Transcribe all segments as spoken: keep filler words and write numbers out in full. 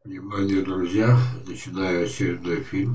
Внимание, друзья, начинаю очередной фильм.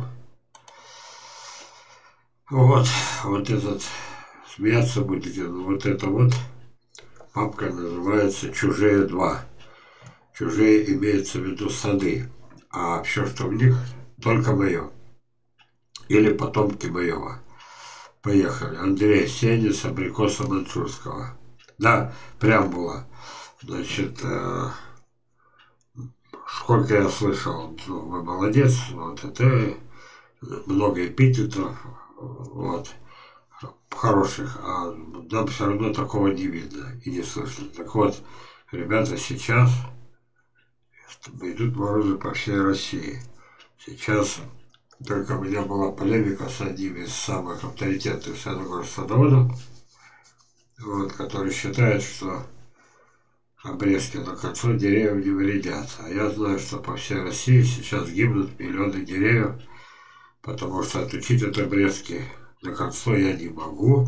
Вот, вот этот, смеяться будете, но вот это вот папка называется «Чужие два». Чужие имеется в виду сады, а все, что в них, только мое. Или потомки моего. Поехали. Андрей Сенин с Абрикоса Манчжурского. Да, преамбула. Значит, э, сколько я слышал, ну, вы молодец, вот это много эпитетов, вот, хороших, а нам все равно такого не видно и не слышно. Так вот, ребята, сейчас идут морозы по всей России. Сейчас только у меня была полемика с одним из самых авторитетных садоводов, вот, который считает, что обрезки на кольцо деревьев не вредят. А я знаю, что по всей России сейчас гибнут миллионы деревьев, потому что отучить от обрезки на кольцо я не могу.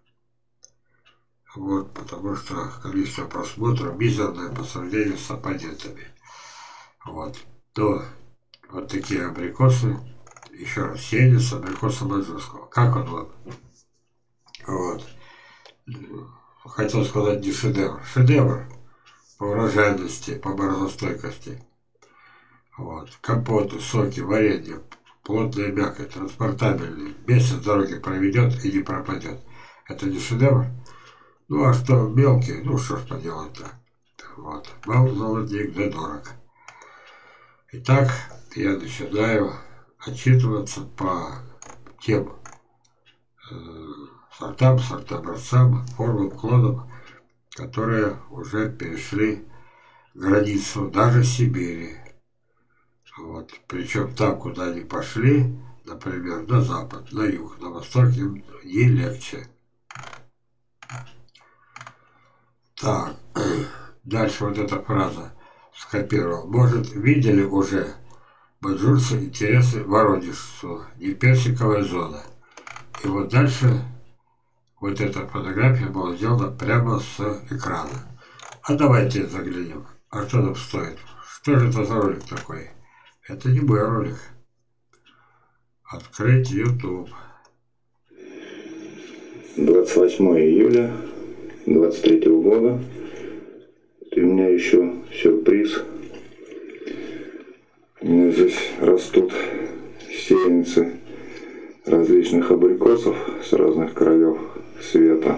Вот, потому что количество просмотров мизерное по сравнению с оппонентами. Вот. Но вот такие абрикосы, еще раз, Сенин с Абрикоса Манчжурского. Как он вам? Вот. Хотел сказать не шедевр. Шедевр по урожайности, по морозостойкости. Вот. Компоты, соки, варенье, плотная мякоть, транспортабельный. Месяц дороги проведет и не пропадет. Это не шедевр? Ну а что мелкий, ну что ж поделать-то. Вот. Мал золотник, да дорог. Итак, я начинаю отчитываться по тем э, сортам, сортообразцам, формам, клонам, которые уже перешли границу даже Сибири. Вот. Причем там, куда они пошли, например, на запад, на юг, на восток им не легче. Так, дальше вот эта фраза скопировал. Может, видели уже манчжурцы интересы Воронежцу, не персиковая зона. И вот дальше вот эта фотография была сделана прямо с экрана. А давайте заглянем. А что нам стоит? Что же это за ролик такой? Это не мой ролик. Открыть YouTube. двадцать восьмое июля двадцать третьего года. И у меня еще сюрприз. У меня здесь растут сеянцы различных абрикосов с разных краев света.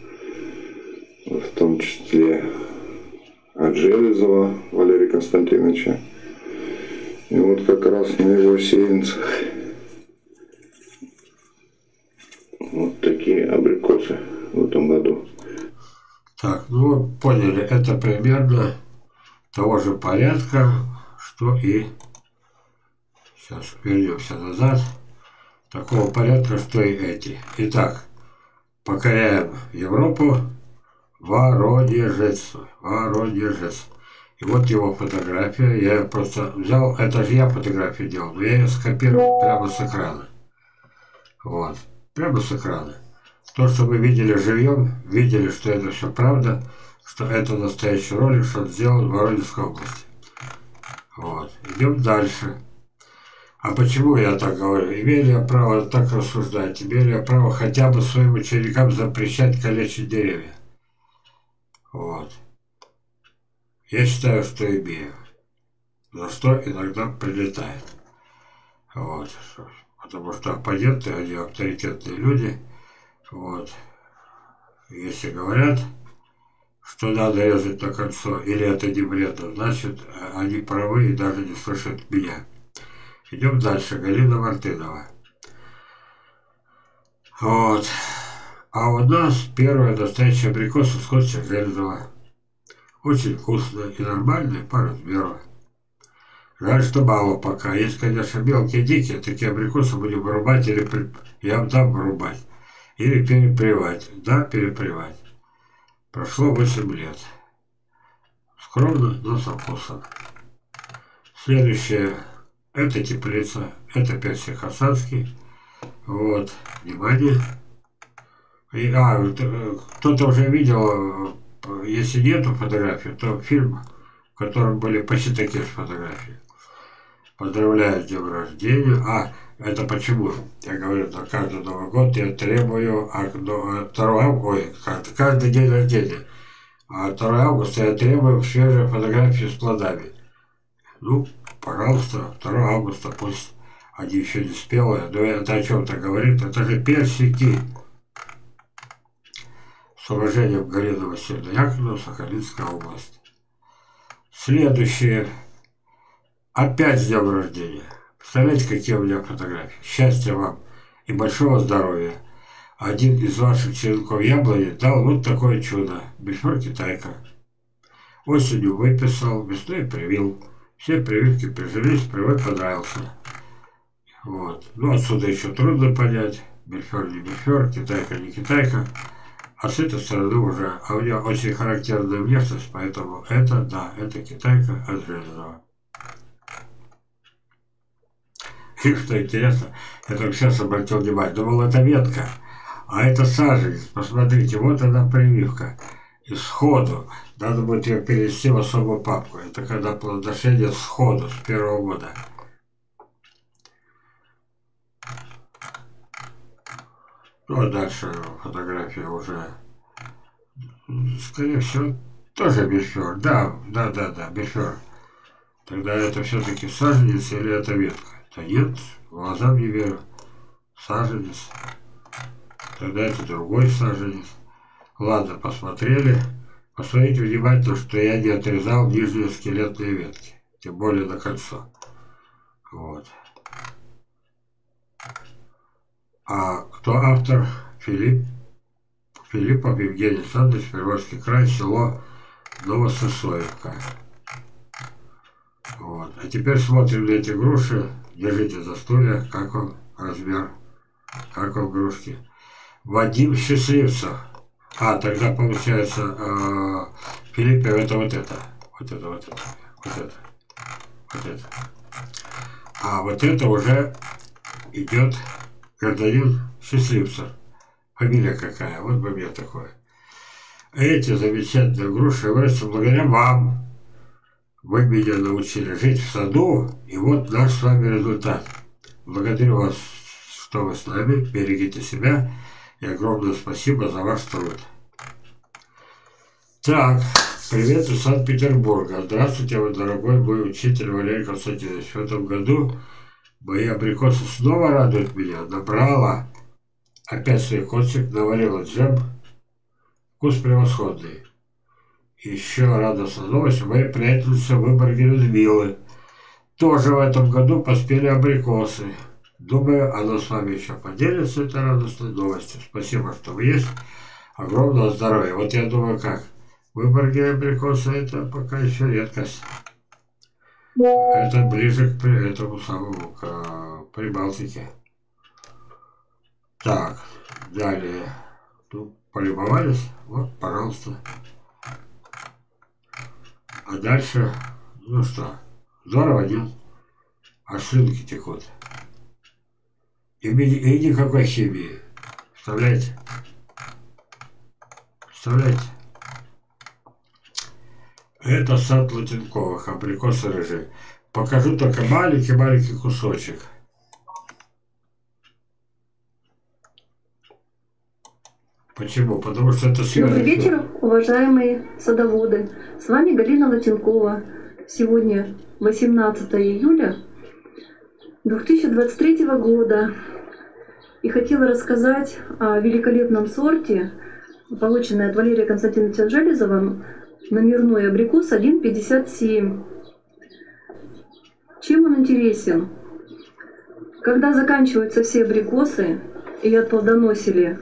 В том числе от Железова Валерия Константиновича. И вот как раз на его сеянцах вот такие абрикосы в этом году. Так, ну поняли, это примерно того же порядка, что и... Сейчас вернемся назад. Такого порядка, что и эти. Итак, покоряем Европу. Воронежец. Воронежец. И вот его фотография. Я ее просто взял. Это же я фотографию делал. Но я ее скопировал прямо с экрана. Вот. Прямо с экрана. То, что вы видели живьем, видели, что это все правда, что это настоящий ролик, что он сделан в Воронежской области. Вот. Идем дальше. А почему я так говорю? Имею ли я право так рассуждать? Имею ли я право хотя бы своим ученикам запрещать калечить деревья? Вот. Я считаю, что имею. За что иногда прилетает. Вот. Потому что оппоненты, они авторитетные люди. Вот. Если говорят, что надо резать на кольцо, или это не вредно, значит, они правы и даже не слышат меня. Идем дальше. Галина Мартынова. Вот. А у нас первая настоящая абрикоса с костью Железова. Очень вкусная и нормальная по размеру. Жаль, что мало пока. Есть, конечно, мелкие дикие, такие абрикосы будем вырубать или при... я вам дам вырубать. Или перепривать. Да, перепривать. Прошло восемь лет. Скромно, но со вкусом. Следующее. Это теплица. Это персик хасанский. Вот. Внимание. И, а, кто-то уже видел, если нету фотографий, то фильм, в котором были почти такие же фотографии. Поздравляю с днем рождения. А, это почему? Я говорю, на каждый Новый год я требую второго августа, каждый день рождения. А второго августа я требую свежие фотографии с плодами. Ну, пожалуйста, второго августа, пусть они еще не спелые, но это о чем-то говорит. Это же персики. С уважением, Галина Васильевна Яковлевна, Сахалинская область. Следующее. Опять с днем рождения. Представляете, какие у меня фотографии? Счастья вам и большого здоровья. Один из ваших черенков яблони дал вот такое чудо. Бельфор китайка. Осенью выписал, весной привил. Все прививки прижились, привык понравился. Вот. Ну, отсюда еще трудно понять. Бельфор не бельфор, китайка не китайка. А с этой стороны уже, а у нее очень характерная внешность, поэтому это, да, это китайка от Железного. И что интересно, я только сейчас обратил внимание, думал, это ветка, а это саженец. Посмотрите, вот она прививка. И сходу, надо будет ее перенести в особую папку. Это когда плодоношение сходу, с первого года. Ну, а дальше фотография уже, скорее всего, тоже бельфор. Да, да, да, да, бельфор. Тогда это все-таки саженец или это ветка? Да нет, глазам не верю. Саженец. Тогда это другой саженец. Ладно, посмотрели. Посмотрите внимательно, что я не отрезал нижние скелетные ветки. Тем более на кольцо. Вот. А кто автор? Филипп. Филиппов Евгений Александрович, Приволжский край, село Новососоевка. Вот. А теперь смотрим на эти груши. Держите за стулья, как он размер, как он грушки. Вадим Счастливцев. А, тогда получается э, Филиппов это вот это. Вот это, вот это, вот это, вот это. А вот это уже идет гражданин Счастливцев. Фамилия какая? Вот бы мне такое. Эти замечательные груши вырастут благодаря вам. Вы меня научили жить в саду, и вот наш с вами результат. Благодарю вас, что вы с нами, берегите себя, и огромное спасибо за ваш труд. Так, привет из Санкт-Петербурга. Здравствуйте, мой дорогой мой учитель Валерий Константинович. В этом году мои абрикосы снова радуют меня. Набрала опять свой кончик, наварила джем. Вкус превосходный. Еще радостная новость. Моя приятельница в Выборге Людмилы тоже в этом году поспели абрикосы. Думаю, она с вами еще поделится этой радостной новостью. Спасибо, что вы есть. Огромного здоровья. Вот я думаю, как. В Выборге абрикосы это пока еще редкость. Это ближе к этому самому, к Прибалтике. Так, далее. Тут полюбовались? Вот, пожалуйста. А дальше, ну что, здорово, нет? А слюнки текут. И, и никакой химии. Представляете? Представляете? Это сад Латинковых, абрикосы рыжие. Покажу только маленький-маленький кусочек. Почему? Потому что это свежий. Добрый вечер, уважаемые садоводы. С вами Галина Латинкова. Сегодня восемнадцатое июля две тысячи двадцать третьего года. И хотела рассказать о великолепном сорте, полученной от Валерия Константиновича Железова, номерной абрикос один пятьдесят семь. Чем он интересен? Когда заканчиваются все абрикосы и отплодоносили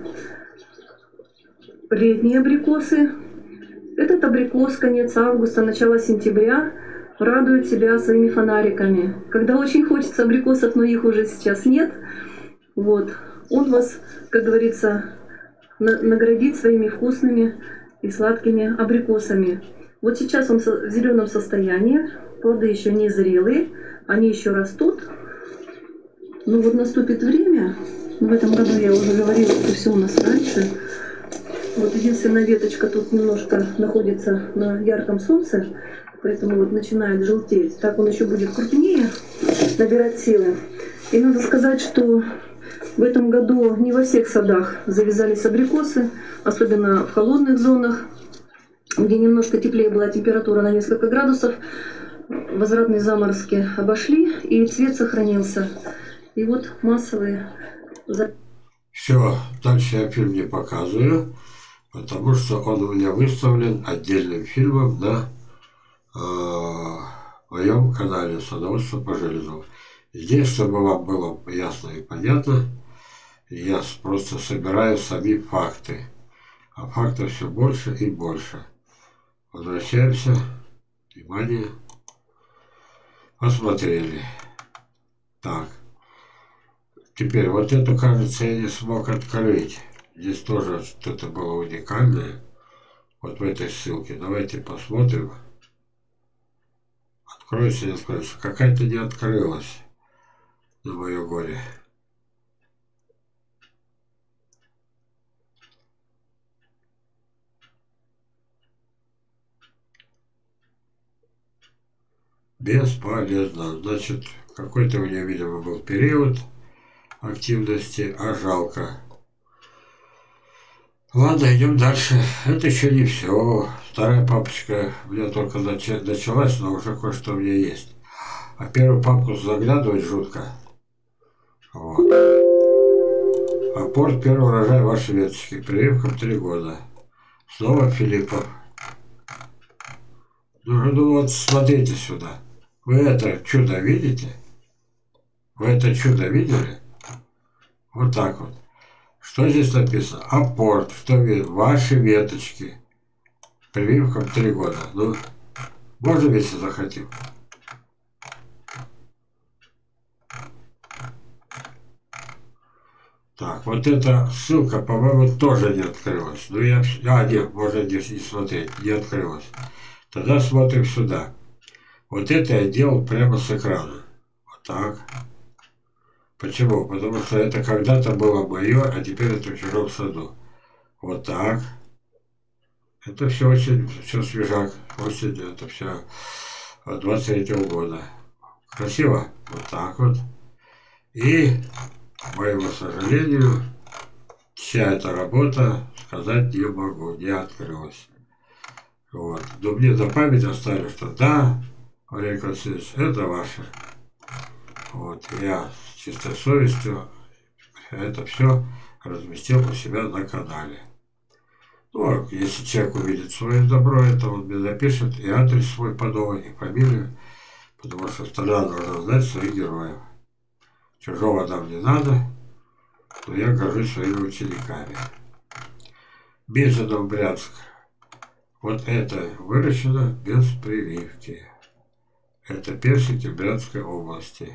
летние абрикосы, этот абрикос конец августа, начало сентября радует себя своими фонариками. Когда очень хочется абрикосов, но их уже сейчас нет, вот, он вас, как говорится, наградит своими вкусными и сладкими абрикосами. Вот сейчас он в зеленом состоянии, плоды еще не зрелые, они еще растут. Но вот наступит время, в этом году я уже говорила, что все у нас раньше. Вот единственная веточка тут немножко находится на ярком солнце, поэтому вот начинает желтеть. Так он еще будет крупнее. набирать силы. И надо сказать, что в этом году не во всех садах завязались абрикосы, особенно в холодных зонах, где немножко теплее была температура на несколько градусов. Возвратные заморозки обошли, и цвет сохранился. И вот массовые... Все, дальше я фильм не показываю, потому что он у меня выставлен отдельным фильмом на э, моем канале «Садоводство по железу». Здесь, чтобы вам было ясно и понятно, я просто собираю сами факты. А фактов все больше и больше. Возвращаемся. Внимание. Посмотрели. Так. Теперь вот эту, кажется, я не смог открыть. Здесь тоже что-то было уникальное. Вот в этой ссылке. Давайте посмотрим. Откроется, не откроется. Какая-то не открылась. На мое горе. Бесполезно. Значит, какой-то у меня, видимо, был период активности, а жалко. Ладно, идем дальше. Это еще не все. Вторая папочка у меня только началась, но уже кое-что у меня есть. А первую папку заглядывать жутко. Вот. Апорт первый урожай вашей веточки. Прививкам три года. Снова Филиппов. Ну, ну вот смотрите сюда. Вы это чудо видите? Вы это чудо видели? Вот так вот. Что здесь написано? Апорт. Что видит? Ваши веточки. Прививкам три года. Ну, можно, если захотим. Так, вот эта ссылка, по-моему, тоже не открылась. Ну, я... А, нет, можно здесь не смотреть. Не открылась. Тогда смотрим сюда. Вот это я делал прямо с экрана. Вот так. Почему? Потому что это когда-то было мое, а теперь это в чужом саду. Вот так. Это все очень, все свежак. Осень, это все от двадцать третьего года. Красиво? Вот так вот. И, к моему сожалению, вся эта работа сказать не могу, не открылась. Вот. Но мне на память оставили, что да, Валерий Константинович, это ваше. Вот. Я с чистой совестью это все разместил у себя на канале. Ну, если человек увидит свое добро, это он мне напишет и адрес свой по новой, и фамилию, потому что страна должна знать своих героев. Чужого нам не надо, но я горжусь своими учениками. Беженов, Брянск. Вот это выращено без прививки. Это персики Брянской области.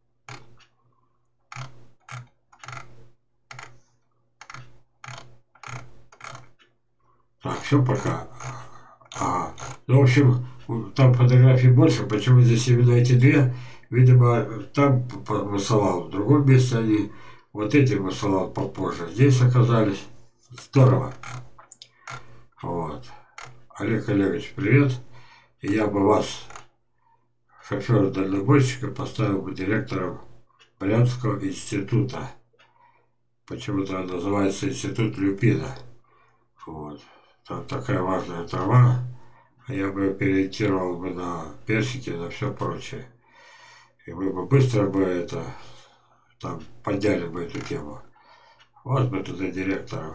Так, все пока. Ага. Ну, в общем, там фотографий больше. Почему здесь именно эти две? Видимо, там высылал, в другом месте они. Вот эти высылал попозже. Здесь оказались. Здорово. Вот. Олег Олегович, привет. И я бы вас, шофера-дальнобойщика, поставил бы директором Брянского института. Почему-то называется институт Люпина. Вот. Там такая важная трава. Я бы переориентировал бы на персики, на все прочее. И мы бы быстро бы это, там, подняли бы эту тему. Вот бы туда директором.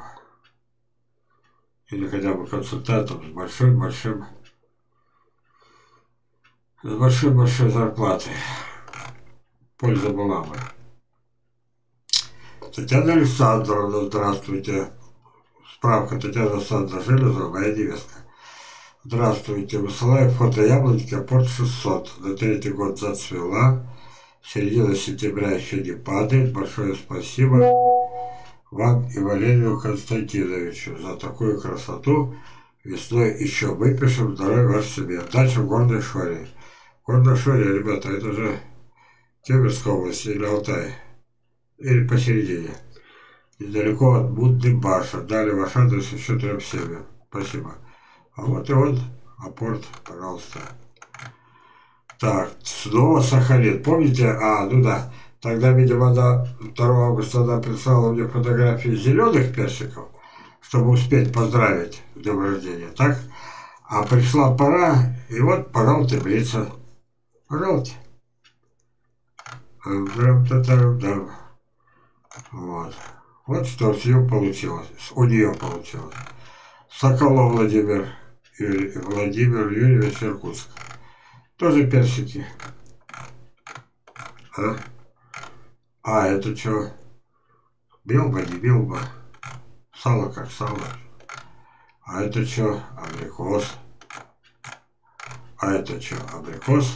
Или хотя бы консультантом с большой-большим, с большой-большой зарплатой. Польза была бы. Татьяна Александровна, здравствуйте. Справка, Татьяна Александровна Железова, моя невестка. Здравствуйте. Высылаю фото яблоньки, апорт шестьсот. На третий год зацвела. Середина сентября еще не падает. Большое спасибо вам и Валерию Константиновичу за такую красоту. Весной еще выпишем. Здоровья вашей семье. Дача в Горной Шоре. Горная Шоре, ребята, это же Кемеровская область или Алтай. Или посередине. Недалеко от Будны Баша. Дали ваш адрес еще трем семьям. Спасибо. А вот и он, апорт, пожалуйста. Так, снова Сахалин. Помните? А, ну да. Тогда, видимо, она второго августа она прислала мне фотографии зеленых персиков, чтобы успеть поздравить с днем рождения, так? А пришла пора, и вот, пожалуйста, таблица. Пожалуйста. Вот. Вот что с нее получилось. У нее получилось. Соколов Владимир Юрий, Владимир Юрьевич, Иркутск. Тоже персики. А? А, это что? Билба, не билба. Сало как сало. А это что? Абрикос. А это что? Абрикос.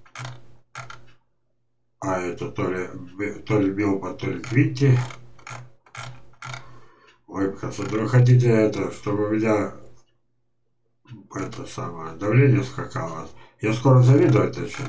А это то ли, то ли билба, то ли квитти. Ой, красота. Вы хотите это, чтобы у меня это самое давление скакало? Я скоро завидовать начну.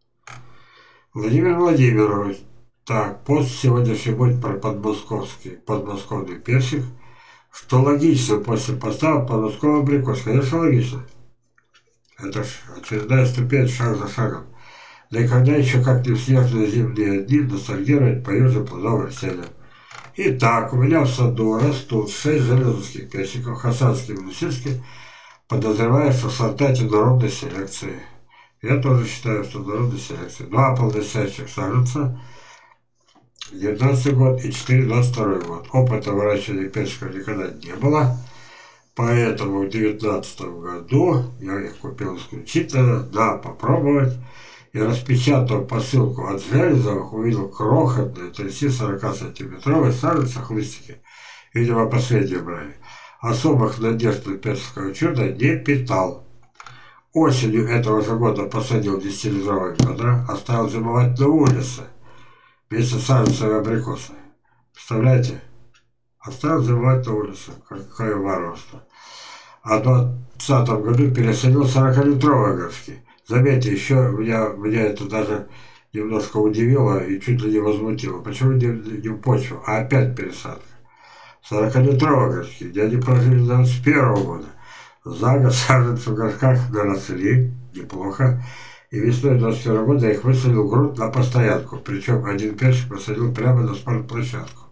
Владимир Владимирович. Так, пост сегодняшний будет про подмосковский, подмосковный персик. Что логично после поста подмосковный абрикос? Конечно, логично. Это ж очередная ступень, шаг за шагом. Да и когда еще как не в снежные зимние дни ностальгировать по южным плодовым растениям. Итак, у меня в саду растут шесть железовских персиков, хасанские и мусильские, подозревая, что сорта народной селекции. Я тоже считаю, что народной селекции. Два полносящих саженца, девятнадцатый год и четыре двадцать второй год. Опыта выращивания персиков никогда не было, поэтому в девятнадцатом году я их купил исключительно, да, попробовать. И распечатав посылку от Железовых, увидел крохотные тридцати-сорока сантиметровые саженцы хлыстики. Видимо, последние брали. Особых надежд на персиковое чудо не питал. Осенью этого же года посадил десятилитровые ведра, оставил зимовать на улице вместе с саженцами абрикоса. Представляете? Оставил зимовать на улице. Какое варварство. А в двадцатом году пересадил сорокалитровые горшки. Заметьте, еще меня, меня это даже немножко удивило и чуть ли не возмутило. Почему не, не в почву, а опять пересадка? сорокалитровые горшки, где они прожили до двадцать первого года. За год саженцы в горшках наросли неплохо. И весной двадцать первого года я их высадил в грунт на постоянку. Причем один персик посадил прямо на спортплощадку.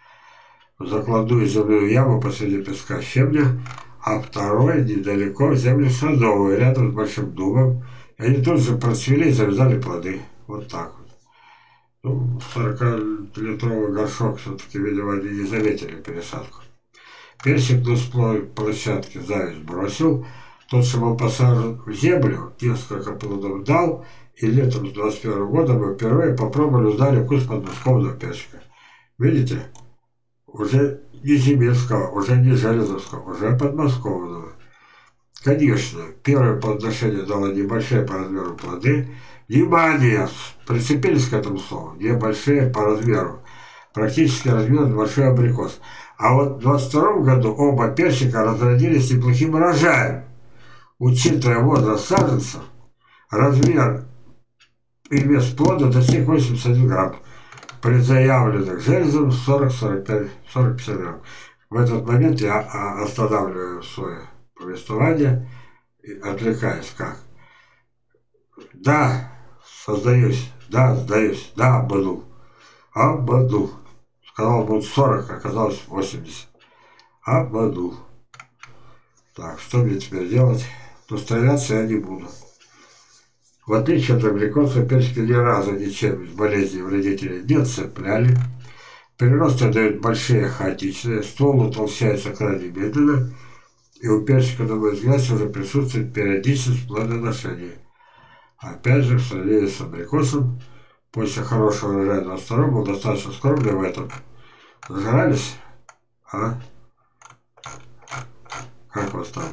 В закладную земляную яму посреди песка щебня, а второй недалеко в землю садовую, рядом с большим дубом. И они тут же процвели и завязали плоды. Вот так вот. Ну, сорокалитровый горшок все-таки, видимо, они не заметили пересадку. Персик на площадке зависть бросил. Тот, что был посажен в землю, несколько плодов дал. И летом с двадцать первого года мы впервые попробовали, узнали вкус подмосковного персика. Видите? Уже не Зимирского, уже не Железовского, уже подмосковного. Конечно, первое подношение дало небольшие по размеру плоды. Внимание! Прицепились к этому слову. Небольшие по размеру. Практически размер большой абрикос. А вот в двадцать втором году оба персика разродились неплохим урожаем. Учитывая возраст саженцев, размер и вес плода достиг восемьдесят один грамм. При заявленных Железовым сорок-сорок пять грамм. В этот момент я останавливаю свое повествование и отвлекаюсь как. Да, создаюсь, да, сдаюсь, да, обманул. Обманул. Сказал, будет сорок, оказалось восемьдесят. Обманул. Так, что мне теперь делать? Но стреляться я не буду. В отличие от абрикоса, персики ни разу ничем из болезней вредителей не цепляли. Приросты дают большие, хаотичные, ствол утолщается крайне медленно, и у персика, на мой взгляд, уже присутствует периодичность плодоношения. Опять же, в сравнении с абрикосом, после хорошего урожая двадцать второго был достаточно скромный в этом. Зажрались? А? Как вас там?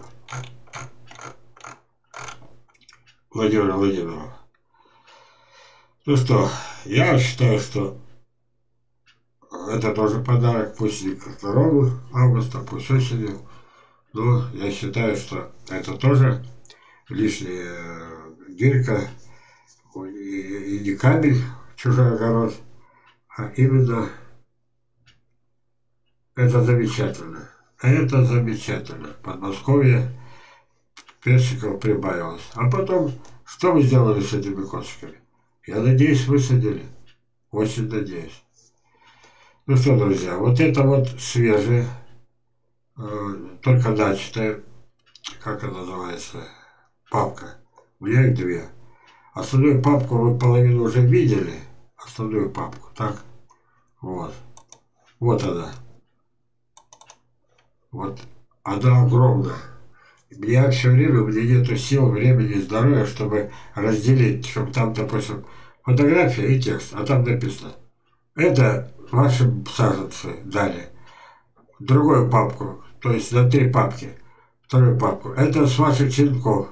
Владимир Владимирович. Ну что, я считаю, что это тоже подарок, пусть не к второму августа, пусть осенью. Но я считаю, что это тоже лишняя гирька и не камень в чужой огород, а именно это замечательно. Это замечательно. В Подмосковье персиков прибавилось. А потом Что вы сделали с этими косточками? Я надеюсь, высадили. Очень надеюсь. Ну что, друзья, вот это вот свежее, э, только начатая, как она называется, папка. У меня их две. Основную папку вы половину уже видели. Основную папку, так? Вот. Вот она. Вот. Она огромная. Я все время, у меня нету сил, времени, здоровья, чтобы разделить, чтобы там, допустим, фотография и текст, а там написано. Это ваши саженцы дали. Другую папку, то есть на три папки. Вторую папку. Это с ваших черенков.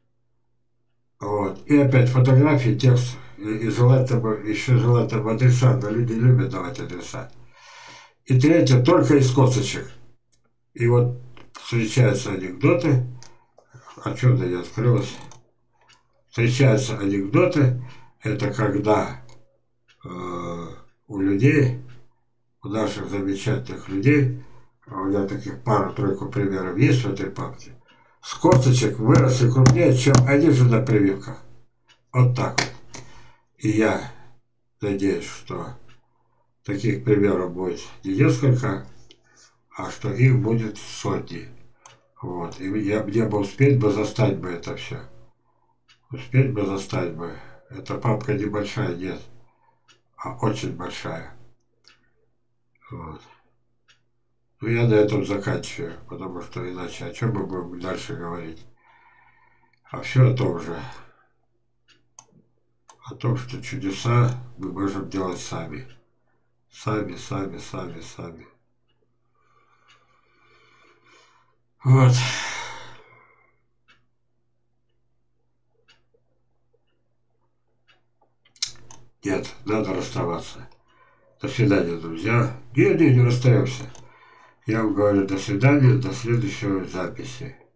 Вот. И опять фотографии, текст. И, и желательно, еще желательно адреса, но люди любят давать адреса. И третье, только из косточек. И вот встречаются анекдоты. О чем-то не открылось. Встречаются анекдоты. Это когда э, у людей, у наших замечательных людей, а у меня таких пару-тройку примеров есть в этой папке, с косточек выросли крупнее, чем они же на прививках. Вот так вот. И я надеюсь, что таких примеров будет не несколько, а что их будет сотни. Вот. И я, мне бы успеть бы застать бы это все. Успеть бы застать бы. Эта папка небольшая, нет, а очень большая. Вот. Ну, я на этом заканчиваю, потому что иначе о чем мы будем дальше говорить? А все о том же. О том, что чудеса мы можем делать сами. Сами, сами, сами, сами. Вот. Нет, надо расставаться. До свидания, друзья. Не, не, не расстаемся. Я вам говорю до свидания, до следующей записи.